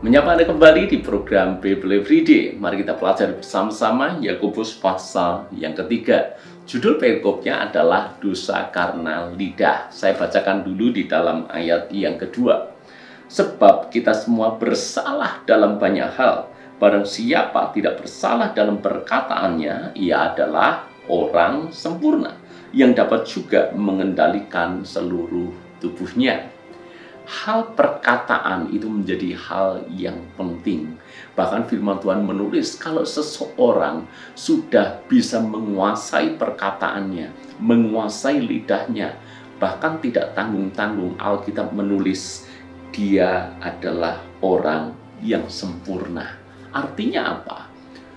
Menyapa Anda kembali di program Bible Everyday. Mari kita pelajari bersama-sama Yakobus pasal yang ketiga. Judul perikopnya adalah dosa karena lidah. Saya bacakan dulu di dalam ayat yang kedua. Sebab kita semua bersalah dalam banyak hal. Barang siapa tidak bersalah dalam perkataannya, ia adalah orang sempurna yang dapat juga mengendalikan seluruh tubuhnya. Hal perkataan itu menjadi hal yang penting. Bahkan firman Tuhan menulis kalau seseorang sudah bisa menguasai perkataannya, menguasai lidahnya, bahkan tidak tanggung-tanggung Alkitab menulis dia adalah orang yang sempurna. Artinya apa?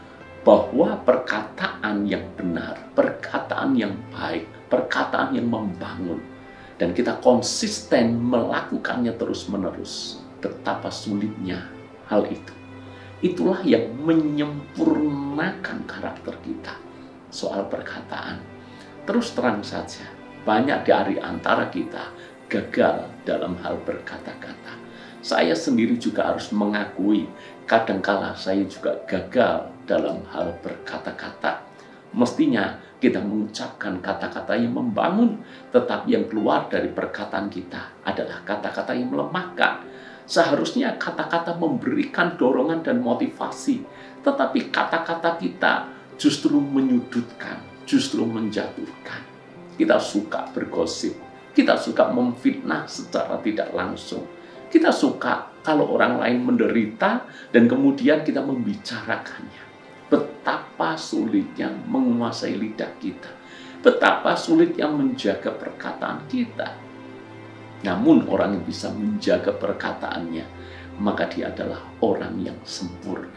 Bahwa perkataan yang benar, perkataan yang baik, perkataan yang membangun, dan kita konsisten melakukannya terus-menerus, betapa sulitnya hal itu. Itulah yang menyempurnakan karakter kita. Soal perkataan, terus terang saja, banyak dari antara kita gagal dalam hal berkata-kata. Saya sendiri juga harus mengakui, kadangkala saya juga gagal dalam hal berkata-kata. Mestinya kita mengucapkan kata-kata yang membangun, tetapi yang keluar dari perkataan kita adalah kata-kata yang melemahkan. Seharusnya kata-kata memberikan dorongan dan motivasi, tetapi kata-kata kita justru menyudutkan, justru menjatuhkan. Kita suka bergosip, kita suka memfitnah secara tidak langsung. Kita suka kalau orang lain menderita dan kemudian kita membicarakannya. Betapa sulitnya menguasai lidah kita. Betapa sulitnya menjaga perkataan kita. Namun orang yang bisa menjaga perkataannya, maka dia adalah orang yang sempurna.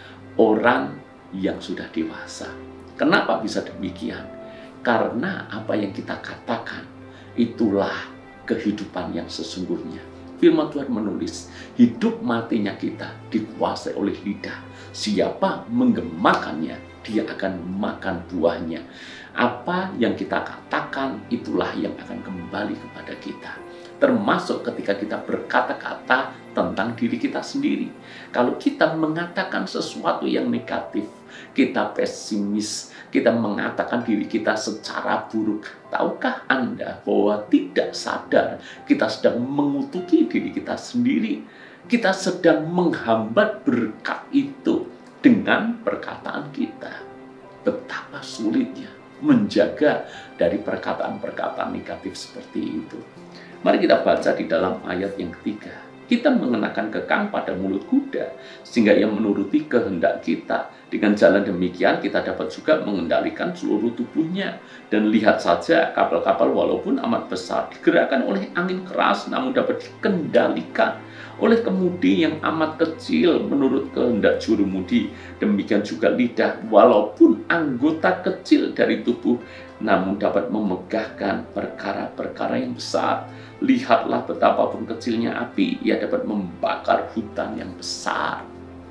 Orang yang sudah dewasa. Kenapa bisa demikian? Karena apa yang kita katakan, itulah kehidupan yang sesungguhnya. Firman Tuhan menulis, hidup matinya kita dikuasai oleh lidah. Siapa menggemakannya, dia akan makan buahnya. Apa yang kita katakan, itulah yang akan kembali kepada kita. Termasuk ketika kita berkata-kata tentang diri kita sendiri. Kalau kita mengatakan sesuatu yang negatif, kita pesimis, kita mengatakan diri kita secara buruk. Tahukah Anda bahwa tidak sadar kita sedang mengutuki diri kita sendiri? Kita sedang menghambat berkat itu dengan perkataan kita. Betapa sulitnya menjaga dari perkataan-perkataan negatif seperti itu. Mari kita baca di dalam ayat yang ketiga. Kita mengenakan kekang pada mulut kuda, sehingga ia menuruti kehendak kita. Dengan jalan demikian, kita dapat juga mengendalikan seluruh tubuhnya. Dan lihat saja, kapal-kapal walaupun amat besar, digerakkan oleh angin keras, namun dapat dikendalikan oleh kemudi yang amat kecil menurut kehendak jurumudi. Demikian juga lidah, walaupun anggota kecil dari tubuh, namun dapat memegahkan perkara-perkara yang besar. Lihatlah betapapun kecilnya api, ia dapat membakar hutan yang besar.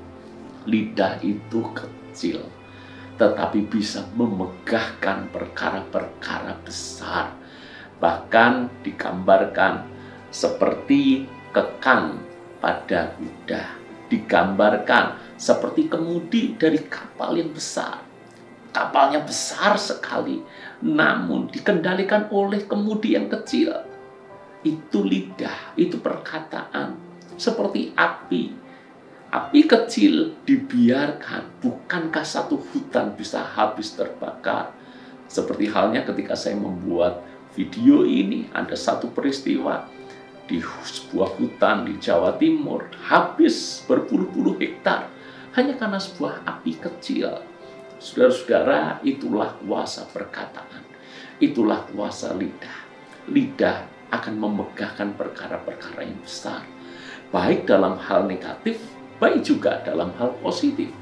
Lidah itu kecil, tetapi bisa memegahkan perkara-perkara besar. Bahkan digambarkan seperti kekang pada kuda. Digambarkan seperti kemudi dari kapal yang besar. Kapalnya besar sekali, namun dikendalikan oleh kemudi yang kecil. Itu lidah, itu perkataan. Seperti api. Api kecil dibiarkan, bukankah satu hutan bisa habis terbakar? Seperti halnya ketika saya membuat video ini, ada satu peristiwa di sebuah hutan di Jawa Timur, habis berpuluh-puluh hektar, hanya karena sebuah api kecil. Saudara-saudara, itulah kuasa perkataan. Itulah kuasa lidah. Lidah akan memegahkan perkara-perkara yang besar. Baik dalam hal negatif, baik juga dalam hal positif.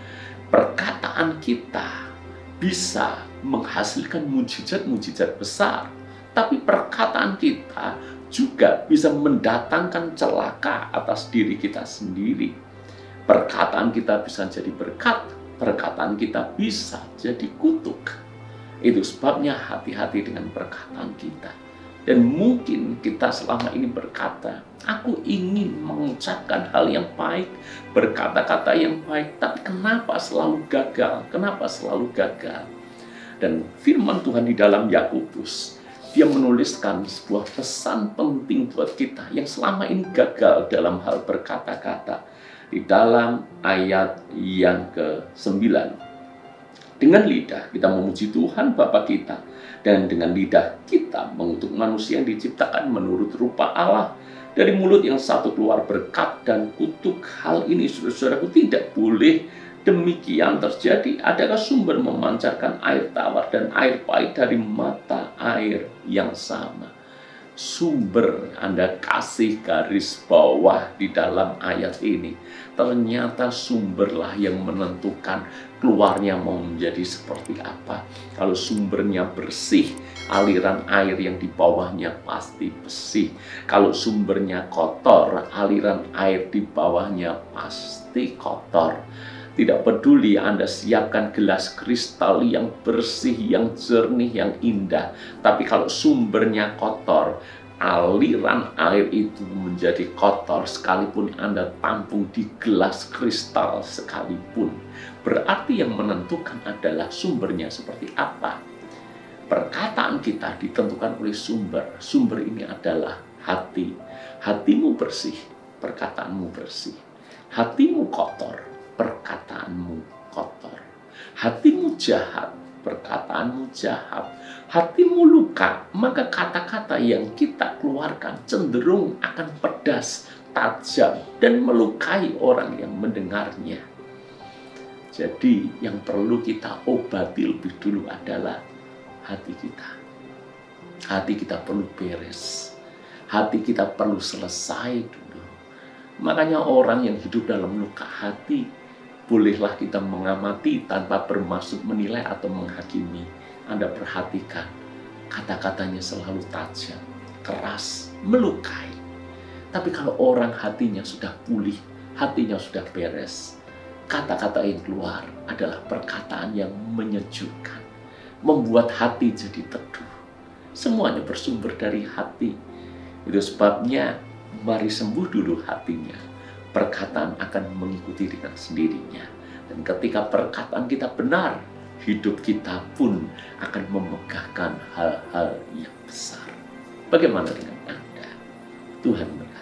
Perkataan kita bisa menghasilkan mujizat-mujizat besar. Tapi perkataan kita juga bisa mendatangkan celaka atas diri kita sendiri. Perkataan kita bisa jadi berkat, perkataan kita bisa jadi kutuk. Itu sebabnya hati-hati dengan perkataan kita. Dan mungkin kita selama ini berkata, aku ingin mengucapkan hal yang baik, berkata-kata yang baik, tapi kenapa selalu gagal? Kenapa selalu gagal? Dan firman Tuhan di dalam Yakobus, dia menuliskan sebuah pesan penting buat kita yang selama ini gagal dalam hal berkata-kata. Di dalam ayat yang ke-9. Dengan lidah kita memuji Tuhan Bapa kita, dan dengan lidah kita mengutuk manusia yang diciptakan menurut rupa Allah. Dari mulut yang satu keluar berkat dan kutuk. Hal ini, saudara-saudaraku, tidak boleh demikian terjadi. Adakah sumber memancarkan air tawar dan air pahit dari mata air yang sama? Sumber, Anda kasih garis bawah di dalam ayat ini. Ternyata sumberlah yang menentukan keluarnya mau menjadi seperti apa. Kalau sumbernya bersih, aliran air yang di bawahnya pasti bersih. Kalau sumbernya kotor, aliran air di bawahnya pasti kotor. Tidak peduli Anda siapkan gelas kristal yang bersih, yang jernih, yang indah. Tapi kalau sumbernya kotor, aliran air itu menjadi kotor sekalipun Anda tampung di gelas kristal sekalipun. Berarti yang menentukan adalah sumbernya seperti apa. Perkataan kita ditentukan oleh sumber. Sumber ini adalah hati. Hatimu bersih, perkataanmu bersih. Hatimu kotor, perkataanmu kotor. Hatimu jahat, perkataanmu jahat. Hatimu luka, maka kata-kata yang kita keluarkan cenderung akan pedas, tajam, dan melukai orang yang mendengarnya. Jadi yang perlu kita obati lebih dulu adalah hati kita. Hati kita perlu beres. Hati kita perlu selesai dulu. Makanya orang yang hidup dalam luka hati, bolehlah kita mengamati tanpa bermaksud menilai atau menghakimi. Anda perhatikan, kata-katanya selalu tajam, keras, melukai. Tapi kalau orang hatinya sudah pulih, hatinya sudah beres, kata-kata yang keluar adalah perkataan yang menyejukkan, membuat hati jadi teduh. Semuanya bersumber dari hati. Itu sebabnya, mari sembuh dulu hatinya. Perkataan akan mengikuti dengan sendirinya. Dan ketika perkataan kita benar, hidup kita pun akan memegahkan hal-hal yang besar. Bagaimana dengan Anda? Tuhan